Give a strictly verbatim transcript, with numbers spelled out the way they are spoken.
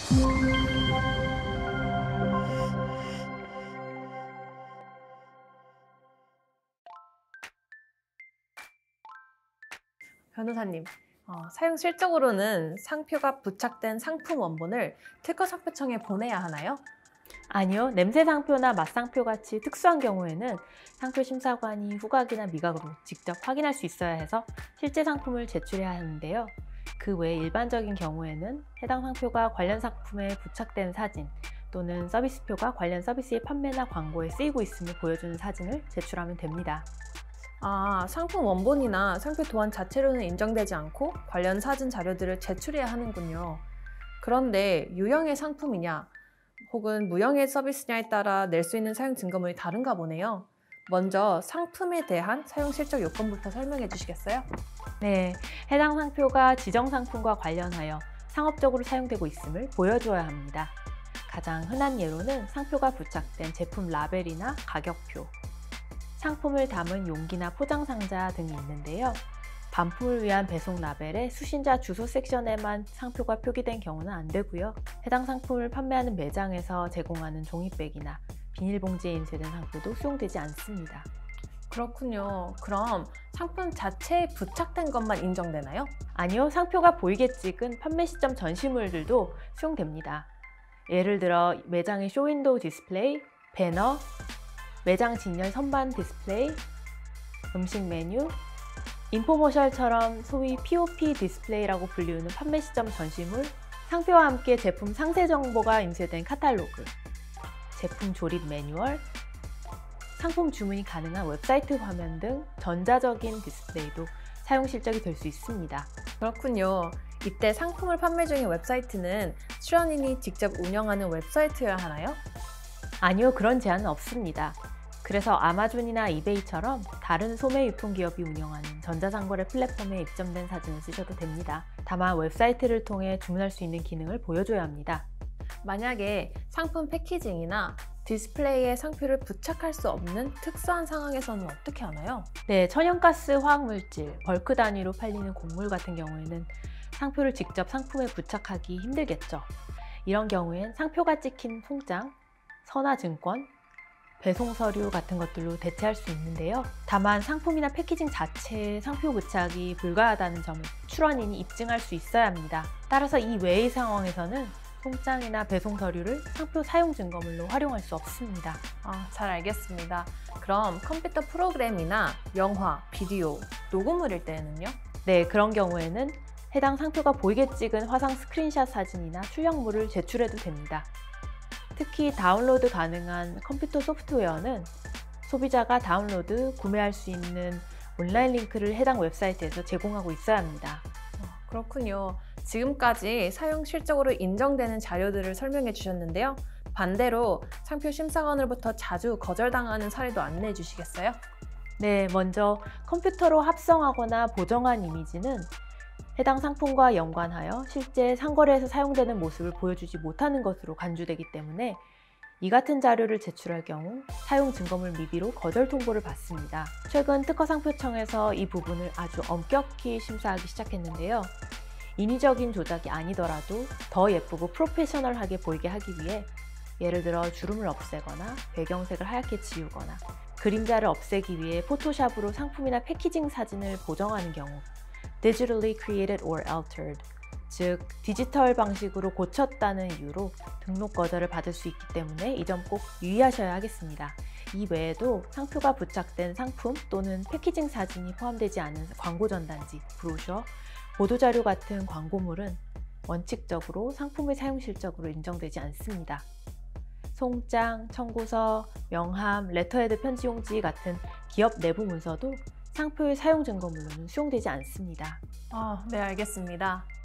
변호사님, 어, 사용 실적으로는 상표가 부착된 상품 원본을 특허상표청에 보내야 하나요? 아니요, 냄새 상표나 맛상표 같이 특수한 경우에는 상표 심사관이 후각이나 미각으로 직접 확인할 수 있어야 해서 실제 상품을 제출해야 하는데요. 그 외 일반적인 경우에는 해당 상표가 관련 상품에 부착된 사진 또는 서비스표가 관련 서비스의 판매나 광고에 쓰이고 있음을 보여주는 사진을 제출하면 됩니다. 아, 상품 원본이나 상표 도안 자체로는 인정되지 않고 관련 사진 자료들을 제출해야 하는군요. 그런데 유형의 상품이냐 혹은 무형의 서비스냐에 따라 낼 수 있는 사용 증거물이 다른가 보네요. 먼저 상품에 대한 사용 실적 요건부터 설명해 주시겠어요? 네, 해당 상표가 지정 상품과 관련하여 상업적으로 사용되고 있음을 보여줘야 합니다. 가장 흔한 예로는 상표가 부착된 제품 라벨이나 가격표, 상품을 담은 용기나 포장 상자 등이 있는데요. 반품을 위한 배송 라벨에 수신자 주소 섹션에만 상표가 표기된 경우는 안 되고요. 해당 상품을 판매하는 매장에서 제공하는 종이백이나 비닐봉지에 인쇄된 상표도 수용되지 않습니다. 그렇군요. 그럼 상품 자체에 부착된 것만 인정되나요? 아니요, 상표가 보이게 찍은 판매 시점 전시물들도 수용됩니다. 예를 들어 매장의 쇼윈도우 디스플레이, 배너, 매장 진열 선반 디스플레이, 음식 메뉴, 인포머셜처럼 소위 피오피 디스플레이라고 불리우는 판매 시점 전시물, 상표와 함께 제품 상세 정보가 인쇄된 카탈로그, 제품 조립 매뉴얼, 상품 주문이 가능한 웹사이트 화면 등 전자적인 디스플레이도 사용 실적이 될 수 있습니다. 그렇군요. 이때 상품을 판매 중인 웹사이트는 출연인이 직접 운영하는 웹사이트여야 하나요? 아니요, 그런 제한은 없습니다. 그래서 아마존이나 이베이처럼 다른 소매 유통기업이 운영하는 전자상거래 플랫폼에 입점된 사진을 쓰셔도 됩니다. 다만 웹사이트를 통해 주문할 수 있는 기능을 보여줘야 합니다. 만약에 상품 패키징이나 디스플레이에 상표를 부착할 수 없는 특수한 상황에서는 어떻게 하나요? 네, 천연가스 화학물질, 벌크 단위로 팔리는 곡물 같은 경우에는 상표를 직접 상품에 부착하기 힘들겠죠. 이런 경우엔 상표가 찍힌 통장, 선화증권, 배송 서류 같은 것들로 대체할 수 있는데요. 다만 상품이나 패키징 자체에 상표 부착이 불가하다는 점을 출원인이 입증할 수 있어야 합니다. 따라서 이 외의 상황에서는 통장이나 배송 서류를 상표 사용 증거물로 활용할 수 없습니다. 아, 잘 알겠습니다. 그럼 컴퓨터 프로그램이나 영화, 비디오, 녹음물일 때는요? 네, 그런 경우에는 해당 상표가 보이게 찍은 화상 스크린샷 사진이나 출력물을 제출해도 됩니다. 특히 다운로드 가능한 컴퓨터 소프트웨어는 소비자가 다운로드, 구매할 수 있는 온라인 링크를 해당 웹사이트에서 제공하고 있어야 합니다. 그렇군요. 지금까지 사용 실적으로 인정되는 자료들을 설명해 주셨는데요. 반대로 상표 심사관으로부터 자주 거절당하는 사례도 안내해 주시겠어요? 네, 먼저 컴퓨터로 합성하거나 보정한 이미지는 해당 상품과 연관하여 실제 상거래에서 사용되는 모습을 보여주지 못하는 것으로 간주되기 때문에 이 같은 자료를 제출할 경우 사용 증거물 미비로 거절 통보를 받습니다. 최근 특허상표청에서 이 부분을 아주 엄격히 심사하기 시작했는데요. 인위적인 조작이 아니더라도 더 예쁘고 프로페셔널하게 보이게 하기 위해 예를 들어 주름을 없애거나 배경색을 하얗게 지우거나 그림자를 없애기 위해 포토샵으로 상품이나 패키징 사진을 보정하는 경우 digitally created or altered, 즉 디지털 방식으로 고쳤다는 이유로 등록 거절을 받을 수 있기 때문에 이 점 꼭 유의하셔야 하겠습니다. 이 외에도 상표가 부착된 상품 또는 패키징 사진이 포함되지 않은 광고 전단지, 브로셔, 보도자료 같은 광고물은 원칙적으로 상품의 사용 실적으로 인정되지 않습니다. 송장, 청구서, 명함, 레터헤드 편지용지 같은 기업 내부 문서도 상표의 사용 증거물로는 수용되지 않습니다. 아, 네, 알겠습니다.